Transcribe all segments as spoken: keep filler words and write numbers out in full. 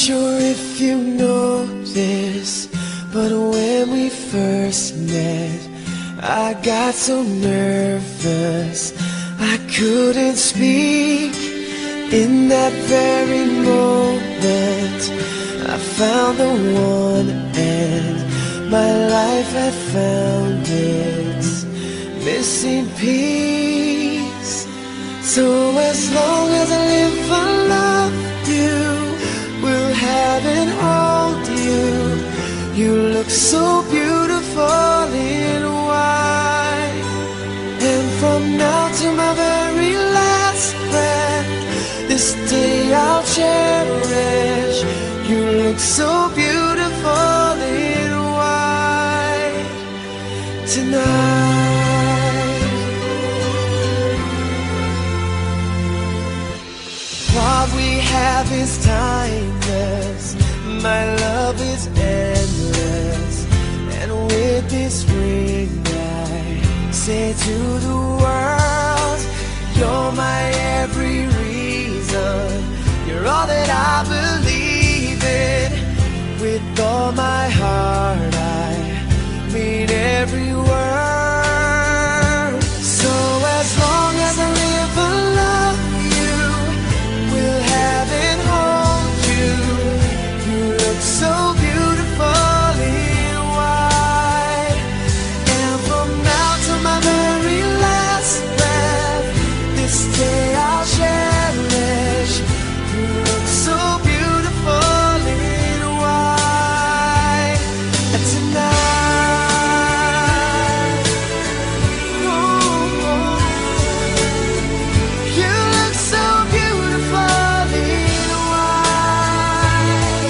sure if you know this, but when we first met, I got so nervous I couldn't speak. In that very moment I found the one, and my life had found its missing piece. So as long as I live, I love you, will have and hold you. You look so beautiful in white, and from now to my very last breath, this day I'll cherish. You look so beautiful in white tonight. What we have is timeless, my love is endless, and with this ring I say to the world, you're my every reason, you're all that I believe in. With all my heart I mean every word. So as long as I live, I love you, will have and hold you. You look so beautiful in white, and from now to my very last breath, this day I'll cherish. You look so beautiful in white tonight. Oh, oh. You look so beautiful in white.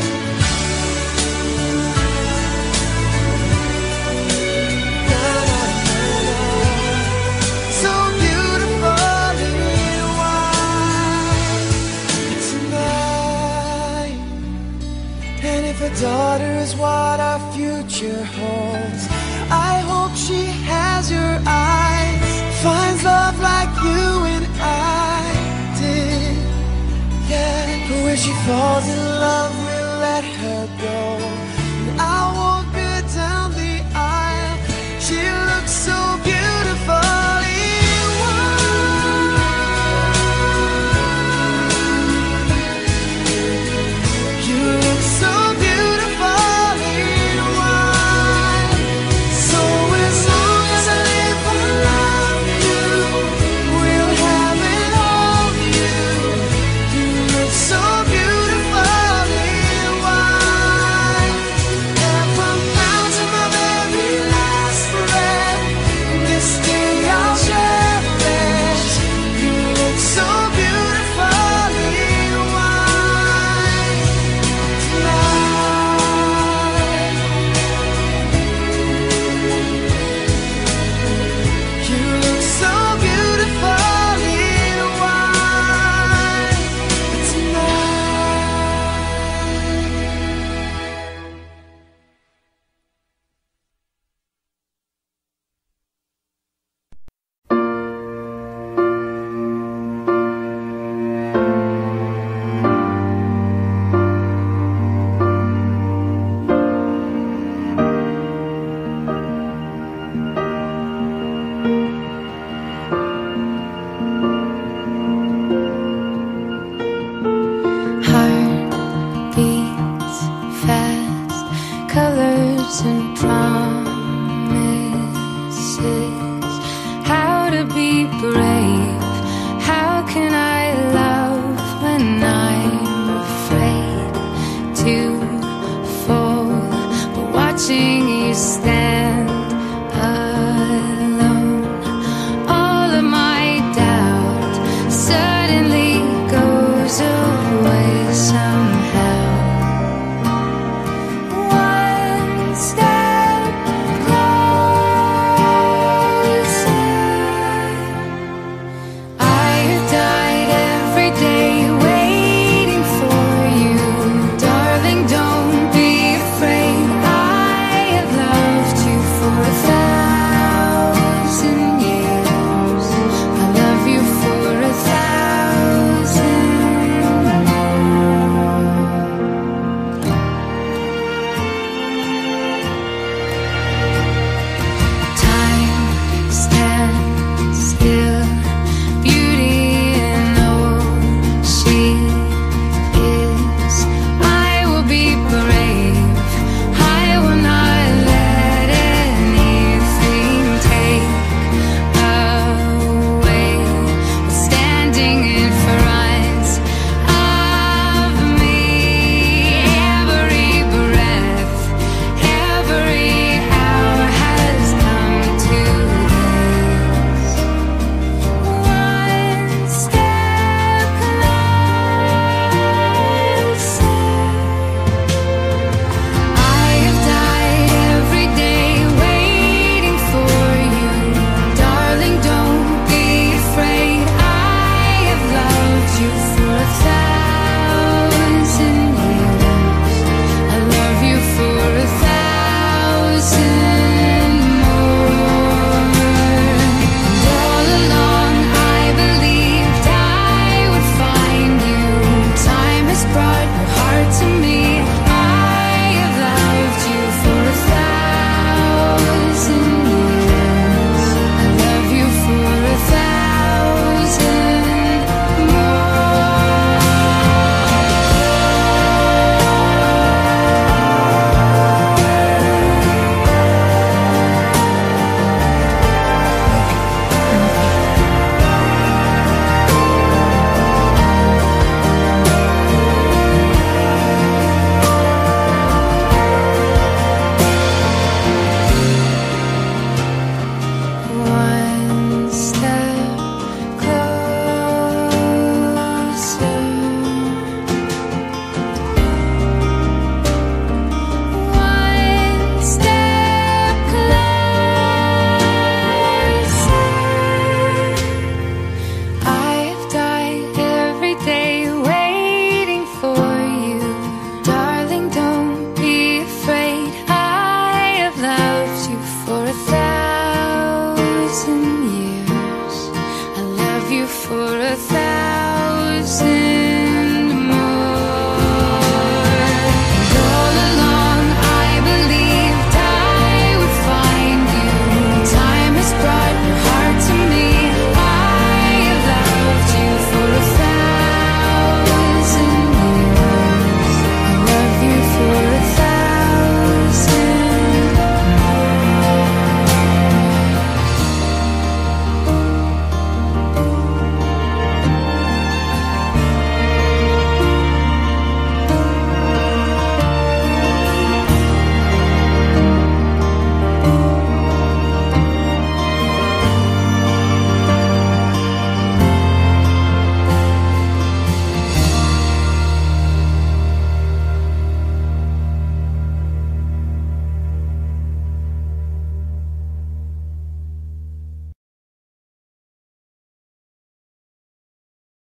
Na, na, na, na. So beautiful in white tonight. And if a daughter is what our future holds, I hope she has your eyes, finds love like you and I did. Yeah, but when she falls in love, we'll let her